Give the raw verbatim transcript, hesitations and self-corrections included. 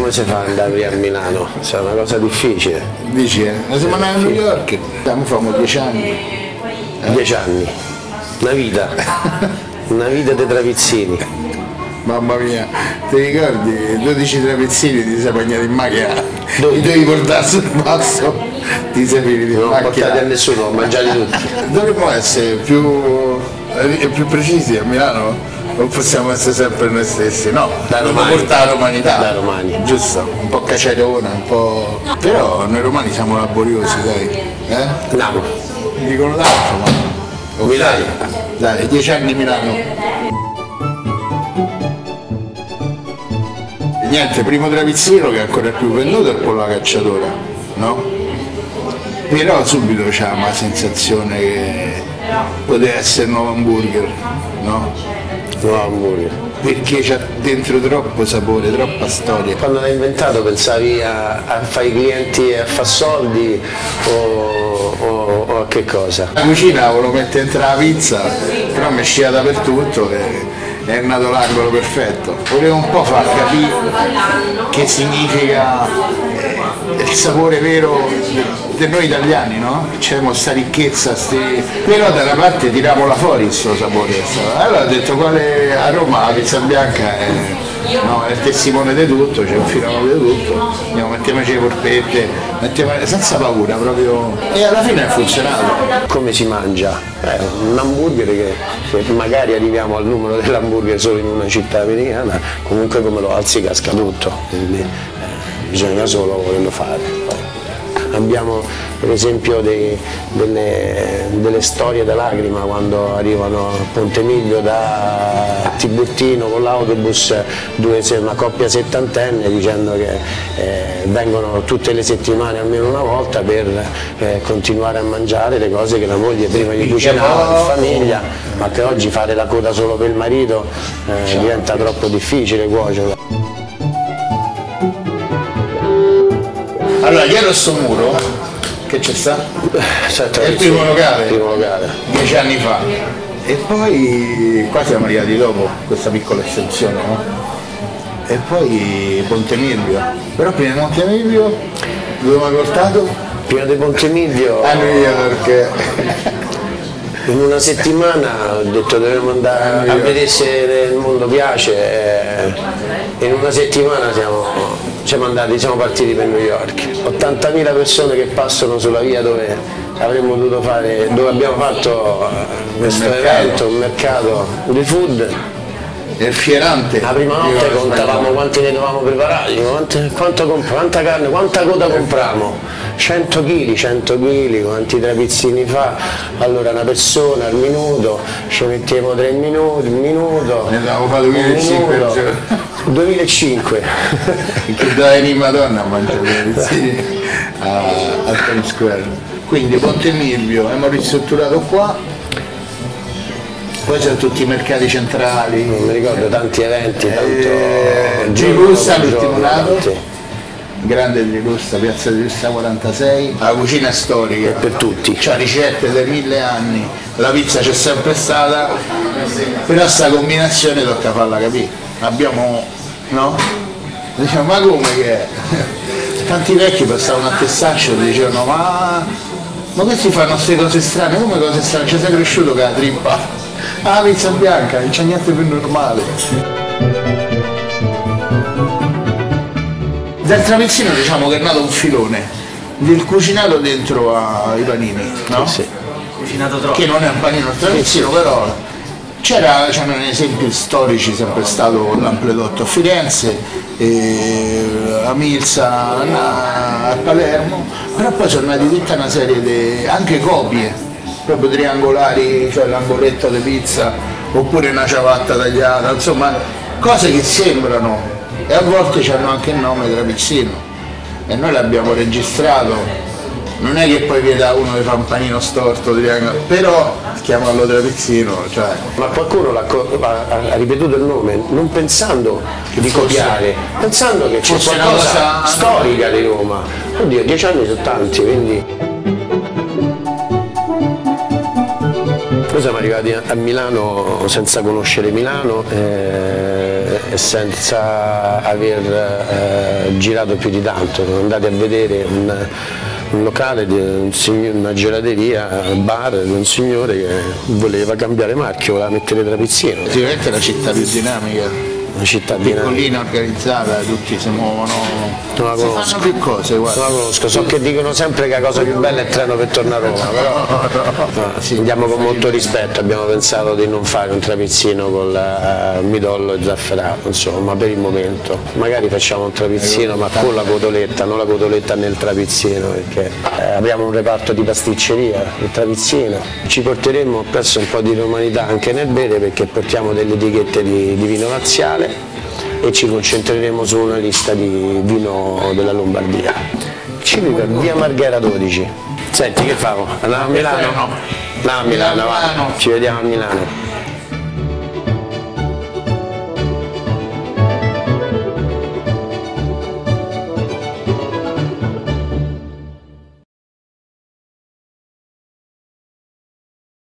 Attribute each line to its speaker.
Speaker 1: come si fa ad andare a Milano? È una cosa difficile.
Speaker 2: Dici, eh? Ma siamo andati a New York, stiamo famo dieci anni.
Speaker 1: Eh? Dieci anni, una vita, una vita dei travizzini.
Speaker 2: Mamma mia, ti ricordi? dodici trapezzini ti sei bagnato in macchina, li devi portare sul passo, ti sei finito in
Speaker 1: non
Speaker 2: macchina.
Speaker 1: Non portati a nessuno, ho mangiati tutti.
Speaker 2: Dovremmo essere più, più precisi a Milano? O possiamo essere sempre noi stessi? No, dobbiamo portare la romanità.
Speaker 1: Da romani.
Speaker 2: Giusto, un po' cacciatona, un po'. Però noi romani siamo laboriosi, dai. Eh?
Speaker 1: Milano.
Speaker 2: Dicono tanto, ma. Okay.
Speaker 1: Milano.
Speaker 2: Dai, dieci anni Milano. Niente, primo travizzino che è ancora più venduto è il pollo alla cacciatora, no? Però subito c'è una sensazione che poteva essere il nuovo hamburger, no?
Speaker 1: Nuovo hamburger.
Speaker 2: Perché c'è dentro troppo sapore, troppa storia.
Speaker 1: Quando l'hai inventato pensavi a, a fare i clienti e a fare soldi o, o, o a che cosa?
Speaker 2: La cucina volevo mettere dentro la pizza, però mi è scia dappertutto e è nato l'angolo perfetto. Volevo un po' far capire che significa eh, il sapore vero di noi italiani, no? C'è questa ricchezza, sti... però da una parte tiravamo fuori questo sapore. Allora ho detto quale a Roma la pizza bianca è, no, è il testimone di tutto, c'è un filone di tutto, andiamo, mettiamoci le polpette, mettiamo... senza paura proprio. E alla fine è funzionato.
Speaker 1: Come si mangia? Eh, un hamburger che, che magari arriviamo al numero dell'hamburger solo in una città americana, comunque come lo alzi casca tutto, quindi eh, bisogna solo volerlo fare. Poi abbiamo per esempio dei, delle, delle storie da lacrima quando arrivano a Ponte Miglio da Tiburtino con l'autobus, una coppia settantenne dicendo che eh, vengono tutte le settimane almeno una volta per eh, continuare a mangiare le cose che la moglie prima gli cucinava in famiglia, ma che oggi fare la coda solo per il marito eh, diventa troppo difficile cuocerlo.
Speaker 2: Allora, dietro sto muro, che c'è sta?
Speaker 1: Certo,
Speaker 2: è il primo locale,
Speaker 1: primo locale,
Speaker 2: dieci anni fa. E poi qua siamo arrivati dopo, questa piccola estensione, no? E poi Ponte Milvio. Però prima di Ponte Milvio, dove mi ha portato?
Speaker 1: Prima di Ponte Milvio
Speaker 2: a New York.
Speaker 1: In una settimana ho detto dovremmo andare a vedere se il mondo piace e in una settimana siamo, siamo andati, siamo partiti per New York. ottantamila persone che passano sulla via dove avremmo dovuto fare, dove abbiamo fatto questo evento, un mercato di food.
Speaker 2: È fierante.
Speaker 1: La prima notte contavamo quanti ne dovevamo preparare, quante, quanto comp quanta carne, quanta coda compriamo, cento chili, cento chili, quanti trapizzini fa, allora una persona al minuto, ci mettiamo tre minuti, un minuto,
Speaker 2: ne avevamo fatto duemilacinque
Speaker 1: duemilacinque
Speaker 2: che da eri Madonna a mangiare trapizzini a, a Times Square. Quindi Ponte Milvio abbiamo ristrutturato qua. Poi c'erano tutti i mercati centrali.
Speaker 1: Non mi ricordo, tanti eventi, tanto...
Speaker 2: Eh, Girussa, l'ultimo nato, grande Girussa, piazza di Girussa quarantasei, la cucina storica.
Speaker 1: Per tutti.
Speaker 2: C'ha ricette dai mille anni, la pizza c'è sempre stata, però sta combinazione tocca farla capire. Abbiamo, no? Diciamo, ma come che è? Tanti vecchi passavano a testaccio e dicevano, ma, ma questi fanno queste cose strane, come cose strane? Ci sei cresciuto che la trippa? Ah, la pizza bianca, non c'è niente più normale. Dal tramezzino diciamo che è nato un filone, del cucinato dentro ai panini, no?
Speaker 1: Sì.
Speaker 3: Cucinato troppo.
Speaker 2: Che non è un panino il tramezzino, però c'erano esempi storici, sempre stato l'Ampledotto a Firenze, e a Milza a Palermo, però poi sono nati tutta una serie di anche copie proprio triangolari, cioè l'angoletto di pizza oppure una ciabatta tagliata, insomma cose che sembrano e a volte hanno anche il nome trapizzino e noi l'abbiamo registrato, non è che poi vieta uno che fa un panino storto, però chiamarlo trapizzino, cioè.
Speaker 1: Ma qualcuno ha, ha ripetuto il nome non pensando che di copiare, pensando che fosse una cosa storica di Roma. Oddio, dieci anni sono tanti, quindi... Noi siamo arrivati a Milano senza conoscere Milano eh, e senza aver eh, girato più di tanto, siamo andati a vedere un, un locale, di un signor, una gelateria, un bar di un signore che voleva cambiare marchio, voleva mettere Trapizzino.
Speaker 2: Sicuramente è la città più dinamica.
Speaker 1: Una città
Speaker 2: piccolina, organizzata, tutti si muovono,
Speaker 1: non la conosco.
Speaker 2: Si fanno più cose, guarda.
Speaker 1: Non la conosco, so che dicono sempre che la cosa più bella è il treno per tornare a Roma, però no, sì, andiamo con molto rispetto, abbiamo pensato di non fare un trapizzino con uh, midollo e zafferato, insomma, per il momento. Magari facciamo un trapizzino ma con la cotoletta, non la cotoletta nel trapizzino, perché eh, abbiamo un reparto di pasticceria, il trapizzino. Ci porteremo presso un po' di romanità anche nel bere, perché portiamo delle etichette di, di vino laziale e ci concentreremo su una lista di vino della Lombardia. Ci vive via Marghera dodici. Senti, che famo? Andiamo a Milano? No, a Milano, va. Ci vediamo a Milano.